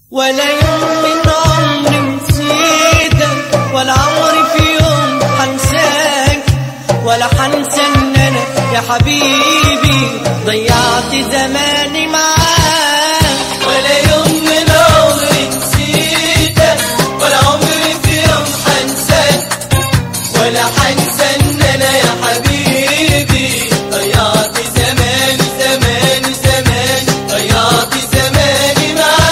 ولا يوم من عمري نسيتك، ولا عمري في يوم حنساك، ولا حنسى ان انا يا حبيبي ضيعت زماني معاك. ولا يوم من عمري نسيتك، ولا عمري في يوم حنساك، ولا حنسى ان انا يا حبيبي ضيعت زماني زماني زماني ضيعت زماني معاك.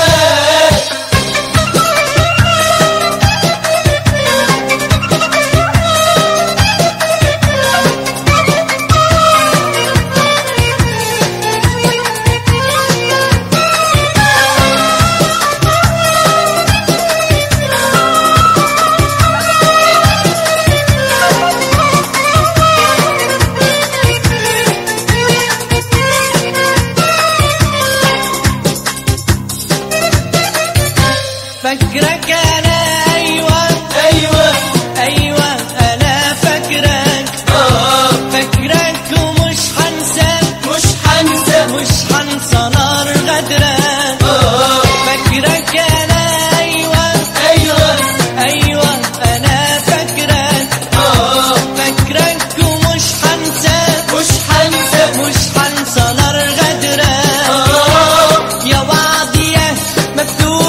فاكرك انا ايوه ايوه ايوه انا فاكرك فاكرك ومش هنساك مش هنسى مش هنسى نار غدرك فاكرك انا ايوه ايوه ايوه انا فاكرك فاكرك ومش هنساك مش هنسى مش هنسى نار غدرك. يا وعدي يا مكتوب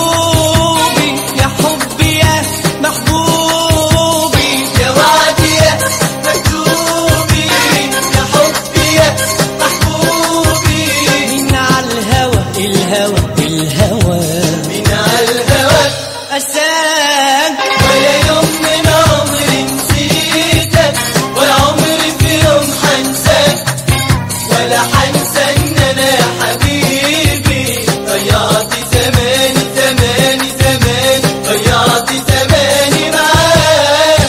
أساك. ولا يوم من عمري نسيتك، ولا عمري في يوم حنساك، ولا حنسى ان انا يا حبيبي ضيعت زماني زماني زماني ضيعت زماني معاك.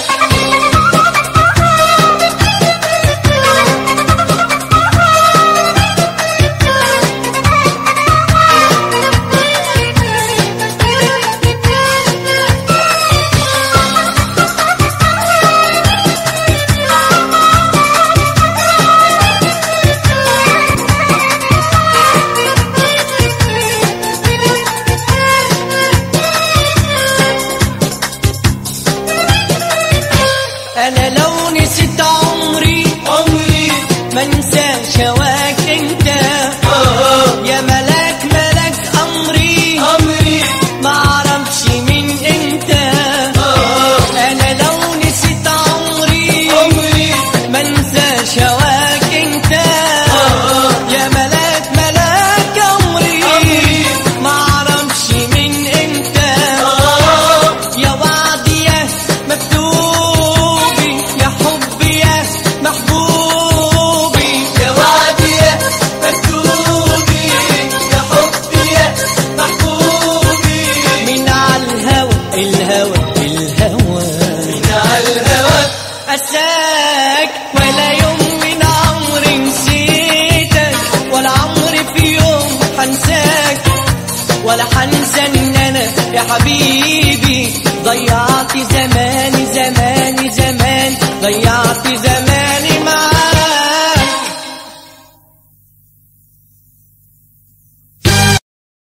أنا لو نسيت عمري ما انساش هواك انت يا ملاك ملاك أمري ما اعرفش مين انت. أنا لو نسيت عمري ما انساش هواك انت يا ملاك ملاك أمري ما اعرفش مين انت. يا وعدي يا مكتوب أساك. ولا يوم من عمري نسيتك، ولا عمري في يوم حنساك، ولا حنسى ان انا يا حبيبي ضيعت زماني زماني زمان ضيعت زماني